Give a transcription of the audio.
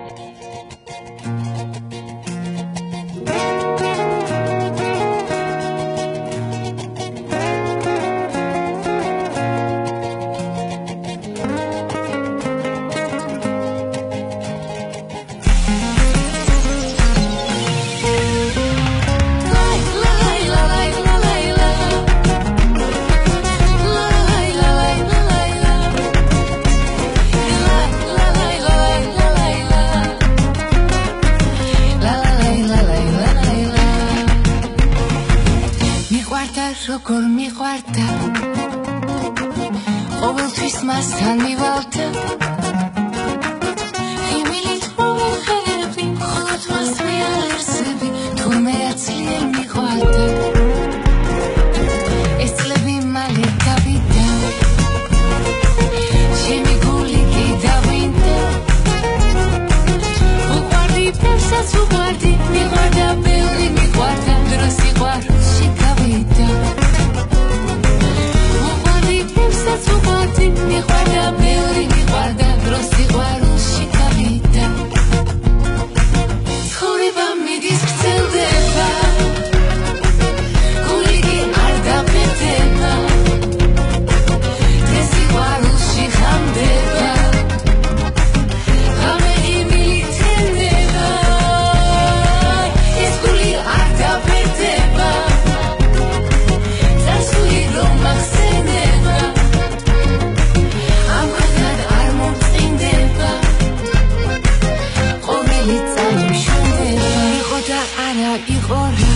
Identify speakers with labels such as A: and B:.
A: როგორ მიყვარდა ყოველთვის მასთან მივალდა იმილით მომხერები მხოლოდ მას მიალერსები თურმე აცლიერ მიყვარდა ეს წლები მალე გავიდა ჩემი გული კი დავინდა უყვარდი ბევრსაც უყვარდი მიყვარდა ბევრი მიყვარდა დროს სიყვარულში გავიდა მიყვარდა ბევრი მიყვარდა დროს სიყვარულში გავიდა ცხოვრება მიდის გრძელდება გული კი არ დაფეთება დღეს სიყვარულში ხამდება ღამე იმილით ენდება ეს გული არ დაფეთება წასული რომ მახსენდება Ora